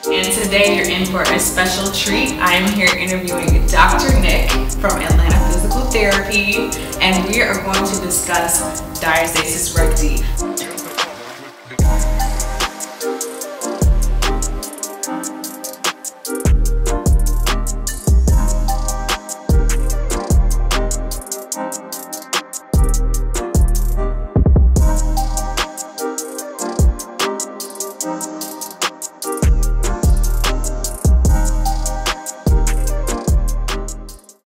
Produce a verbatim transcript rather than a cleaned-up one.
And today you're in for a special treat. I am here interviewing Doctor Nick from Atlanta Physical Therapy, and we are going to discuss diastasis recti.